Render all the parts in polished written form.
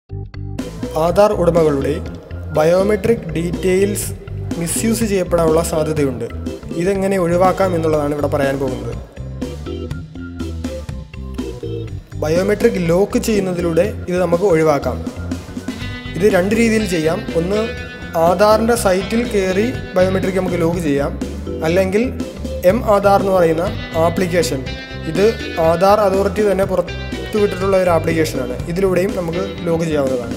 ആധാർ ഉടമകളുടെ biometric details misuse ചെയ്യപ്പെടാനുള്ള സാധ്യതയുണ്ട്. ഇതെങ്ങനെ ഒഴിവാക്കാം എന്നുള്ളതാണ് ഇവിടെ പറയാൻ പോകുന്നത്. ബയോമെട്രിക് ലോക്ക് ചെയ്യുന്നതിലൂടെ ഇത് നമുക്ക് ഒഴിവാക്കാം. ഇത് രണ്ട് രീതിയിൽ ചെയ്യാം. ഒന്ന്, ആധാറിൻ്റെ സൈറ്റിൽ കയറി ബയോമെട്രിക് നമുക്ക് ലോക്ക് ചെയ്യാം. അല്ലെങ്കിൽ ആധാർ എന്ന് പറയുന്ന ആപ്ലിക്കേഷൻ, ഇത് ആധാർ അതോറിറ്റി തന്നെ പുറത്തുവിട്ടിട്ടുള്ള ഒരു ആപ്ലിക്കേഷനാണ്. ഇതിലൂടെയും നമുക്ക് ലോക്ക് ചെയ്യാവുന്നതാണ്.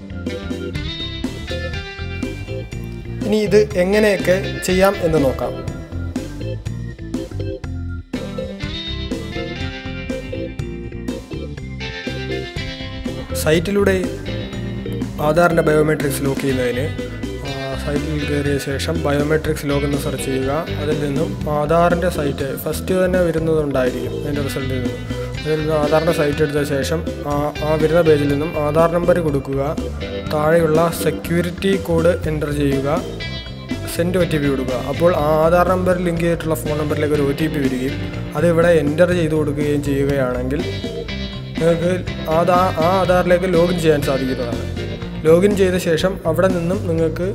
ഇനി ഇത് എങ്ങനെയൊക്കെ ചെയ്യാം എന്ന് നോക്കാം. സൈറ്റിലൂടെ ആധാറിൻ്റെ ബയോമെട്രിക്സ് ലോക്ക് ചെയ്യുന്നതിന് സൈറ്റിൽ കയറിയ ശേഷം ബയോമെട്രിക്സ് ലോക്ക് എന്ന് സെർച്ച് ചെയ്യുക. അതിൽ നിന്നും ആധാറിൻ്റെ സൈറ്റ് ഫസ്റ്റ് തന്നെ വരുന്നതുണ്ടായിരിക്കും. അതിൻ്റെ റിസൾട്ടിൽ നിന്നും അതിൽ നിന്ന് ആധാറിൻ്റെ സൈറ്റ് എടുത്ത ശേഷം ആ വരുന്ന പേജിൽ നിന്നും ആധാർ നമ്പർ കൊടുക്കുക. താഴെയുള്ള സെക്യൂരിറ്റി കോഡ് എൻ്റർ ചെയ്യുക. സെൻഡ് OTP കൊടുക്കുക. അപ്പോൾ ആ ആധാർ നമ്പർ ലിങ്ക് ചെയ്തിട്ടുള്ള ഫോൺ നമ്പറിലേക്ക് ഒരു OTP വരികയും അതിവിടെ എൻ്റർ ചെയ്ത് കൊടുക്കുകയും ചെയ്യുകയാണെങ്കിൽ നിങ്ങൾക്ക് ആ ആധാറിലേക്ക് ലോഗിൻ ചെയ്യാൻ സാധിക്കുന്നതാണ്. ലോഗിൻ ചെയ്ത ശേഷം അവിടെ നിന്നും നിങ്ങൾക്ക്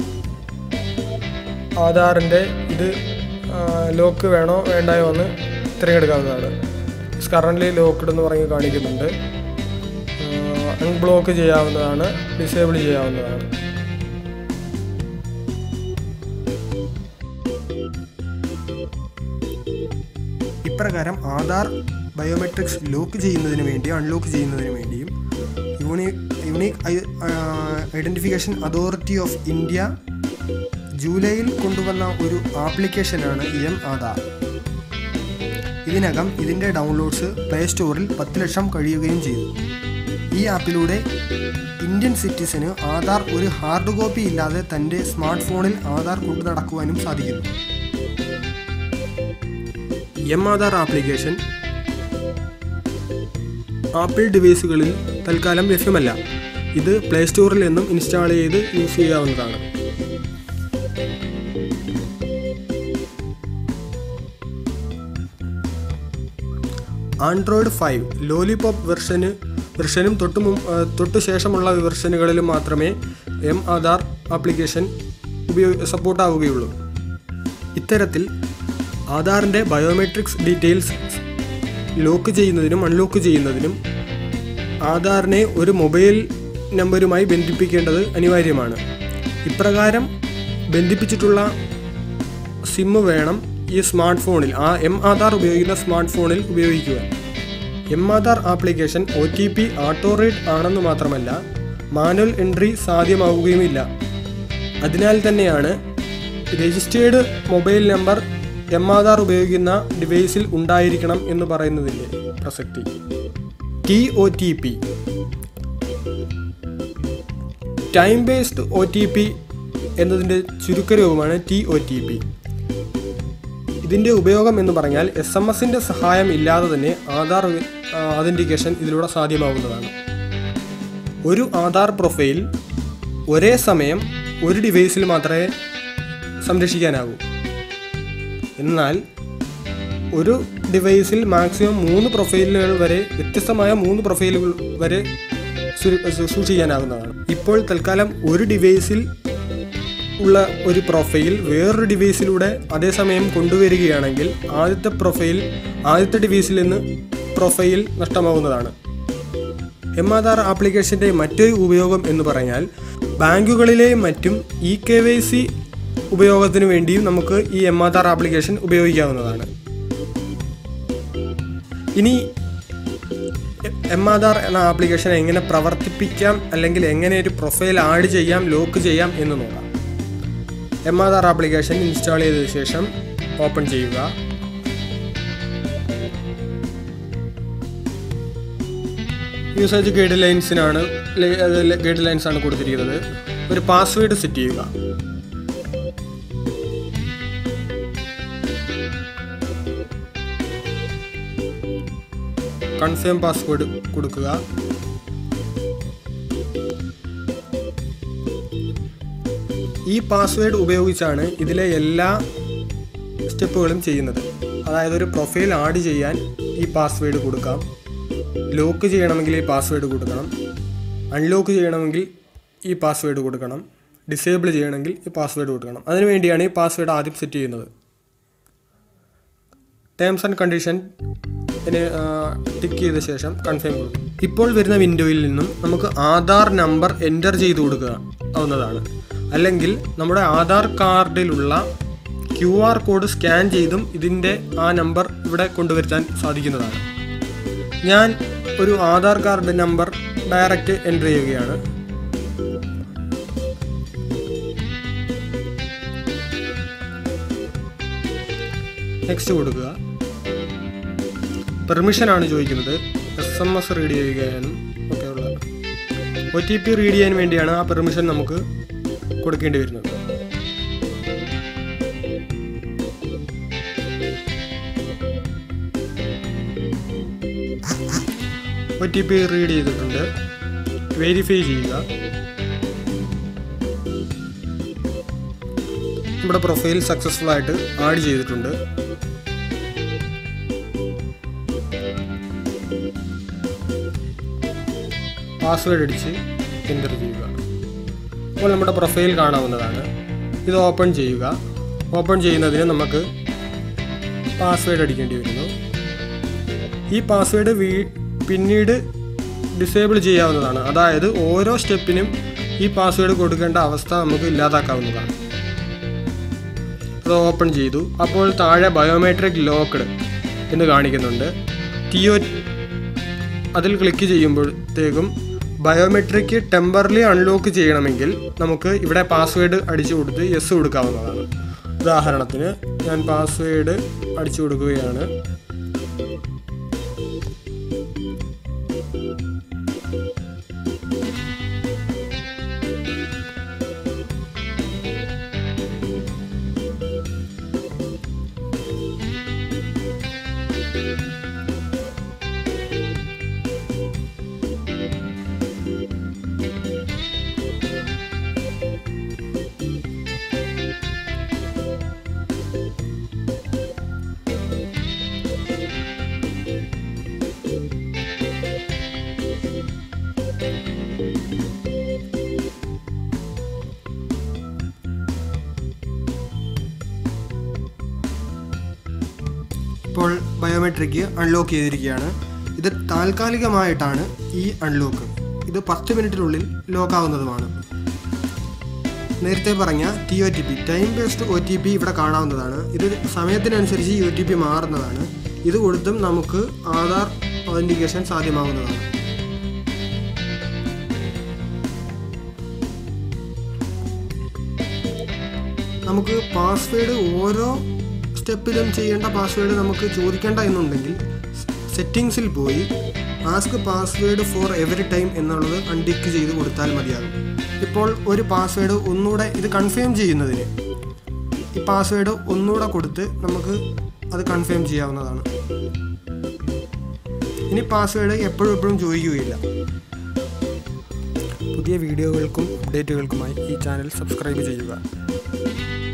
ആധാറിൻ്റെ ഇത് ലോക്ക് വേണോ വേണ്ടായോ എന്ന് തിരഞ്ഞെടുക്കാവുന്നതാണ്. കറൻ്റ്ലി ലോക്ക്ഡ് എന്ന് പറഞ്ഞ് കാണിക്കുന്നുണ്ട്. അൺബ്ലോക്ക് ചെയ്യാവുന്നതാണ്, ഡിസേബിൾ ചെയ്യാവുന്നതാണ്. ഇപ്രകാരം ആധാർ ബയോമെട്രിക്സ് ലോക്ക് ചെയ്യുന്നതിന് വേണ്ടി അൺലോക്ക് ചെയ്യുന്നതിന് വേണ്ടിയും unique identification authority of India ജൂലൈയിൽ കൊണ്ടുവന്ന ഒരു ആപ്ലിക്കേഷനാണ് ആധാർ. ഇതിനകം ഇതിൻ്റെ ഡൗൺലോഡ്സ് പ്ലേ സ്റ്റോറിൽ 10 ലക്ഷം കഴിയുകയും ചെയ്തു. ഈ ആപ്പിലൂടെ ഇന്ത്യൻ സിറ്റിസന് ആധാർ ഒരു ഹാർഡ് കോപ്പി ഇല്ലാതെ തൻ്റെ സ്മാർട്ട് ഫോണിൽ ആധാർ കൊണ്ടു നടക്കുവാനും സാധിക്കുന്നു. ആധാർ ആപ്ലിക്കേഷൻ ആപ്പിൾ ഡിവൈസുകളിൽ തൽക്കാലം ലഭ്യമല്ല. ഇത് പ്ലേ സ്റ്റോറിൽ നിന്നും ഇൻസ്റ്റാൾ ചെയ്ത് യൂസ് ചെയ്യാവുന്നതാണ്. ആൻഡ്രോയിഡ് 5 ലോലിപോപ്പ് വെർഷനും തൊട്ടു ശേഷമുള്ള വെർഷനുകളിലും മാത്രമേ ആധാർ ആപ്ലിക്കേഷൻ സപ്പോർട്ടാവുകയുള്ളൂ. ഇത്തരത്തിൽ ആധാറിൻ്റെ ബയോമെട്രിക്സ് ഡീറ്റെയിൽസ് ലോക്ക് ചെയ്യുന്നതിനും അൺലോക്ക് ചെയ്യുന്നതിനും ആധാറിനെ ഒരു മൊബൈൽ നമ്പരുമായി ബന്ധിപ്പിക്കേണ്ടത് അനിവാര്യമാണ്. ഇപ്രകാരം ബന്ധിപ്പിച്ചിട്ടുള്ള സിം വേണം ഈ സ്മാർട്ട് ഫോണിൽ ആധാർ ഉപയോഗിക്കുന്ന സ്മാർട്ട് ഫോണിൽ ഉപയോഗിക്കുക. Aadhaar application OTP auto read ആണെന്ന് മാത്രമല്ല മാനുവൽ എൻട്രി സാധ്യമാവുകയുമില്ല. അതിനാൽ തന്നെയാണ് രജിസ്റ്റേർഡ് മൊബൈൽ നമ്പർ ആധാർ ഉപയോഗിക്കുന്ന ഡിവൈസിൽ ഉണ്ടായിരിക്കണം എന്ന് പറയുന്നതിൻ്റെ പ്രസക്തി. TOTP ടൈം ബേസ്ഡ് OTP എന്നതിൻ്റെ ചുരുക്കരൂപമാണ് TOTP. ഇതിൻ്റെ ഉപയോഗം എന്ന് പറഞ്ഞാൽ SMS-ൻ്റെ സഹായം ഇല്ലാതെ തന്നെ ആധാർ ഓതൻറ്റിക്കേഷൻ ഇതിലൂടെ സാധ്യമാകുന്നതാണ്. ഒരു ആധാർ പ്രൊഫൈൽ ഒരേ സമയം ഒരു ഡിവൈസിൽ മാത്രമേ സംരക്ഷിക്കാനാകൂ. എന്നാൽ ഒരു ഡിവൈസിൽ മാക്സിമം 3 പ്രൊഫൈലുകൾ വരെ, വ്യത്യസ്തമായ 3 പ്രൊഫൈലുകൾ വരെ സൂക്ഷിക്കാനാകുന്നതാണ്. ഇപ്പോൾ തൽക്കാലം ഒരു ഡിവൈസിൽ ഉള്ള ഒരു പ്രൊഫൈൽ വേറൊരു ഡിവൈസിലൂടെ അതേസമയം കൊണ്ടുവരികയാണെങ്കിൽ ആദ്യത്തെ ഡിവൈസിൽ നിന്ന് പ്രൊഫൈൽ നഷ്ടമാകുന്നതാണ്. ആധാർ ആപ്ലിക്കേഷൻ്റെ മറ്റൊരു ഉപയോഗം എന്ന് പറഞ്ഞാൽ ബാങ്കുകളിലെയും മറ്റും KYC ഉപയോഗത്തിന് വേണ്ടിയും നമുക്ക് ഈ ആധാർ ആപ്ലിക്കേഷൻ ഉപയോഗിക്കാവുന്നതാണ്. ഇനി ആധാർ എന്ന ആപ്ലിക്കേഷൻ എങ്ങനെ പ്രവർത്തിപ്പിക്കാം, അല്ലെങ്കിൽ എങ്ങനെ ഒരു പ്രൊഫൈൽ ആഡ് ചെയ്യാം, ലോക്ക് ചെയ്യാം എന്ന് നോക്കാം. ആധാർ ആപ്ലിക്കേഷൻ ഇൻസ്റ്റാൾ ചെയ്ത ശേഷം ഓപ്പൺ ചെയ്യുക. യൂസേജ് ഗൈഡ് ലൈൻസ് ആണ് കൊടുത്തിരിക്കുന്നത്. ഒരു പാസ്വേഡ് സെറ്റ് ചെയ്യുക. കൺഫേം പാസ്വേഡ് കൊടുക്കുക. ഈ പാസ്വേഡ് ഉപയോഗിച്ചാണ് ഇതിലെ എല്ലാ സ്റ്റെപ്പുകളും ചെയ്യുന്നത്. അതായത് ഒരു പ്രൊഫൈൽ ആഡ് ചെയ്യാൻ ഈ പാസ്വേഡ് കൊടുക്കാം, ലോക്ക് ചെയ്യണമെങ്കിൽ ഈ പാസ്വേഡ് കൊടുക്കണം, അൺലോക്ക് ചെയ്യണമെങ്കിൽ ഈ പാസ്വേഡ് കൊടുക്കണം, ഡിസേബിൾ ചെയ്യണമെങ്കിൽ ഈ പാസ്വേഡ് കൊടുക്കണം. അതിനുവേണ്ടിയാണ് ഈ പാസ്വേഡ് ആദ്യം സെറ്റ് ചെയ്യുന്നത്. ടേംസ് ആൻഡ് കണ്ടീഷൻ ടിക്ക് ചെയ്ത ശേഷം കൺഫേം കൊടുക്കും. ഇപ്പോൾ വരുന്ന വിൻഡോയിൽ നിന്നും നമുക്ക് ആധാർ നമ്പർ എൻ്റർ ചെയ്ത് കൊടുക്കാവുന്നതാണ്. അല്ലെങ്കിൽ നമ്മുടെ ആധാർ കാർഡിലുള്ള QR കോഡ് സ്കാൻ ചെയ്തും ഇതിൻ്റെ ആ നമ്പർ ഇവിടെ കൊണ്ടുവരുത്താൻ സാധിക്കുന്നതാണ്. ഞാൻ ഒരു Aadhaar card number direct enter ചെയ്യുകയാണ്. നെക്സ്റ്റ് കൊടുക്കുക. പെർമിഷനാണ് ചോദിക്കുന്നത്. SMS റീഡ് ചെയ്യുകയാനും ഒക്കെ ഉള്ള OTP റീഡ് ചെയ്യാൻ വേണ്ടിയാണ് ആ പെർമിഷൻ നമുക്ക് കൊടുക്കേണ്ടി വരുന്നത്. OTP റീഡ് ചെയ്തിട്ടുണ്ട്. വെരിഫൈ ചെയ്യുക. നമ്മുടെ പ്രൊഫൈൽ സക്സസ്ഫുൾ ആയിട്ട് ആഡ് ചെയ്തിട്ടുണ്ട്. പാസ്വേഡ് അടിച്ച് എൻ്റർ ചെയ്യുക. അപ്പോൾ നമ്മുടെ പ്രൊഫൈൽ കാണാവുന്നതാണ്. ഇത് ഓപ്പൺ ചെയ്യുക. ഓപ്പൺ ചെയ്യുന്നതിന് നമുക്ക് പാസ്വേഡ് അടിക്കേണ്ടി വരുന്നു. ഈ പാസ്വേഡ് പിന്നീട് ഡിസേബിൾ ചെയ്യാവുന്നതാണ്. അതായത് ഓരോ സ്റ്റെപ്പിനും ഈ പാസ്വേഡ് കൊടുക്കേണ്ട അവസ്ഥ നമുക്ക് ഇല്ലാതാക്കാവുന്നതാണ്. അത് ഓപ്പൺ ചെയ്തു. അപ്പോൾ താഴെ ബയോമെട്രിക് ലോക്ക്ഡ് എന്ന് കാണിക്കുന്നുണ്ട്. അതിൽ ക്ലിക്ക് ചെയ്യുമ്പോഴത്തേക്കും ബയോമെട്രിക് ടെമ്പററി അൺലോക്ക് ചെയ്യണമെങ്കിൽ നമുക്ക് ഇവിടെ പാസ്വേഡ് അടിച്ചു കൊടുത്ത് യെസ് കൊടുക്കാവുന്നതാണ്. ഉദാഹരണത്തിന് ഞാൻ പാസ്വേഡ് അടിച്ചു കൊടുക്കുകയാണ്. ഇപ്പോൾ ബയോമെട്രിക് അൺലോക്ക് ചെയ്തിരിക്കുകയാണ്. ഇത് താൽക്കാലികമായിട്ടാണ് ഈ അൺലോക്ക്. ഇത് 10 മിനിറ്റിനുള്ളിൽ ലോക്കാവുന്നതുമാണ്. നേരത്തെ പറഞ്ഞ TOTP ടൈം ബേസ്ഡ് OTP ഇവിടെ കാണാവുന്നതാണ്. ഇത് സമയത്തിനനുസരിച്ച് ഈ OTP മാറുന്നതാണ്. ഇത് കൊടുത്തും നമുക്ക് ആധാർ ഒതൻറ്റിക്കേഷൻ സാധ്യമാവുന്നതാണ്. നമുക്ക് പാസ്വേഡ് ഓരോ സ്റ്റെപ്പിലും ചെയ്യേണ്ട പാസ്വേഡ് നമുക്ക് ചോദിക്കേണ്ട എന്നുണ്ടെങ്കിൽ സെറ്റിങ്സിൽ പോയി ask password for every time എന്നുള്ളത് അൺടിക്ക് ചെയ്ത് കൊടുത്താൽ മതിയാകും. ഇപ്പോൾ ഒരു പാസ്വേഡ് ഒന്നുകൂടെ ഇത് കൺഫേം ചെയ്യുന്നതിന് ഈ പാസ്വേഡ് ഒന്നുകൂടെ കൊടുത്ത് നമുക്ക് അത് കൺഫേം ചെയ്യാവുന്നതാണ്. ഇനി പാസ്വേഡ് എപ്പോഴും ചോദിക്കുകയില്ല. പുതിയ വീഡിയോകൾക്കും അപ്ഡേറ്റുകൾക്കുമായി ഈ ചാനൽ സബ്സ്ക്രൈബ് ചെയ്യുക.